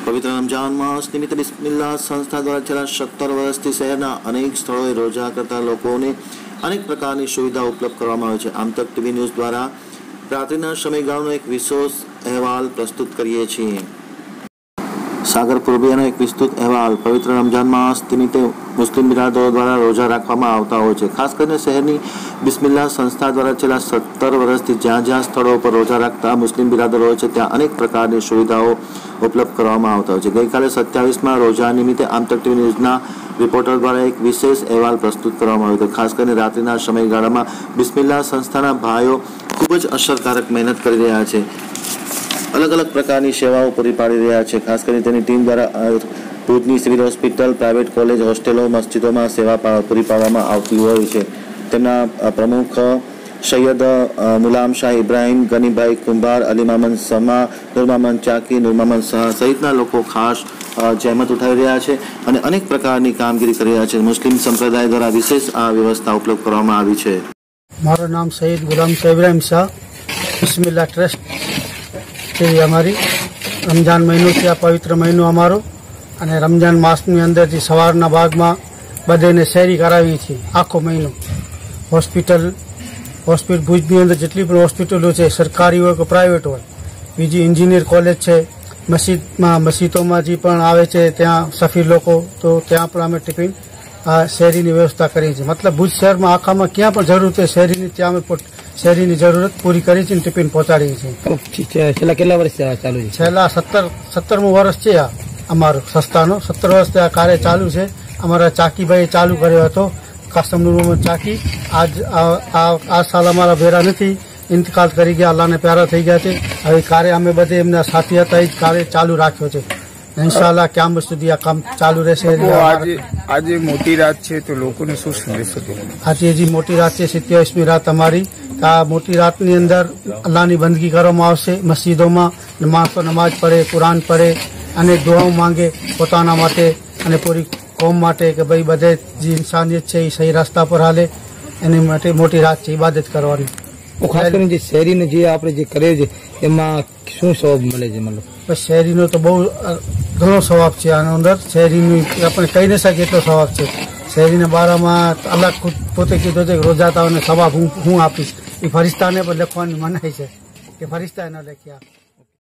पवित्र रमजान मास निमित्ते बिस्मिल्लाह संस्था द्वारा छेल्ला 17 વર્ષથી શહેરના અનેક સ્થળોએ રોજા કરતા લોકોને અનેક પ્રકારની સુવિધા ઉપલબ્ધ કરવામાં આવે છે। આમ તક ટીવી ન્યૂઝ દ્વારા રાત્રિના સમયગાળાનો એક વિશેષ અહેવાલ પ્રસ્તુત કરીએ છીએ। सागर पूर्वीयानो एक विस्तृत अहवाल। पवित्र रमजान मास निमित्ते मुस्लिम बिरादरो द्वारा रोजा राखवामां आवता होय छे। खास करीने शहेरनी बिस्मिल्लाह संस्था द्वारा छेल्ला 17 વર્ષથી ज्यां स्थळो पर रोजा राखता मुस्लिम बिरादरो होय छे त्यां अनेक प्रकारनी सुविधाओ उपलब्ध करवामां आवता होय छे। गईकाले 27मा रोजा निमित्ते आमतक टीवी न्यूज़ना रिपोर्टर द्वारा एक विशेष अहवाल प्रस्तुत करवामां આવ્યો હતો। खास કરીને રાત્રિના સમયગાળામાં बिस्मिल्लाह संस्थाना भाईओ खूब ज असरकारक मेहनत करी रह्या छे। अलग अलग प्रकार की सेवाओं पूरी पाड़ी रहा है। खास कर टीम द्वारा भूजनी सिविल होस्पिटल, प्राइवेट कॉलेज, होस्टेलों, मस्जिदों में सेवा पूरी पाड़वामां आवती होय छे। तेमना प्रमुख सैयद मुलाम शाह इब्राहिम, गनीभाई कुंभार, अली मामन समा, नूर मामन चाकी, नूर मामन शाह सहितना लोको खास जहमत उठावी रह्या छे अने अनेक प्रकारनी कामगीरी करी रह्या छे। मुस्लिम संप्रदाय द्वारा विशेष आ व्यवस्था उपलब्ध करवामां आवी छे। मारो नाम सैयद गुलाम शाह इब्राहिम शाह, बिस्मिल्लाह ट्रस्ट हमारी रमजान महीनो से पवित्र महीनो अमारो अने रमजान मास में अंदर जी सवारना भाग में बधे ने शहरी करावी थी। आखो महीनो हॉस्पिटल भुज अंदर जेटली पण हॉस्पिटलो है, सरकारी हो कि प्राइवेट हो, बीजी इंजीनियर कॉलेज है, मस्जिदों में जी पण आवे छे त्यां सफीर लोको तो त्यां पण अमे टिफिन शहरी की व्यवस्था करी छे। मतलब भुज शहर में आखा में क्या पण जरूरत है शहरी की त्यां शहरी की जरूरत पूरी करी छे, टिफिन पहुंचाड़ी छे। छेल्ला કેટલા વર્ષ चालू है? छेल्ला 17મું વર્ષ છે અમારો સંસ્થાનો। 17 વર્ષ आ कार्य चालू है। अमारा चाकी भाई चालू कर्यो हतो, कासम नूर मोहम्मद चाकी। आज साल अमारा भेरा नहीं, इंतकाल करी गया, अल्लाह ने प्यारा थई गया छे। हवे कार्य अमे बधे एमना साथी हता ए कार्य चालू राख्यो छे। इंशाअल्लाह क्यामत सुधी आ काम चालू रहेशे। आज मोटी रात है तो लोगों ने शू संदेश दो? आज जी मोटी रात है, 27મી रात अमारी। आ मोटी रात नी अंदर अल्लाह नी बंदगी करवामां आवशे। मस्जिदों में माणसो नमाज पढ़े, कुरान पढ़े अने दुआओं मांगे पोताना माटे अने पूरी कौम माटे के भाई बधे जी इंसानियत है सही रास्ता पर हाले। एनी माटे मोटी रात है इबादत करवानी। खास करीने जे शहरी ने जे आपणे जे करे छे एमां शुं सवाब मळे छे? मतलब बस शहरी नो तो बहु घणो सवाब है आना अंदर। शहरी अपने कही नहीं सके एटलो सवाब है। शहरी ने बारे में अल्लाह खुद पोते कीधुं छे रोजाताओने सवाब हूँ आपीश। ए फरिश्ता ने पण लखवानी मनाई छे के फरिश्ता न लख्या।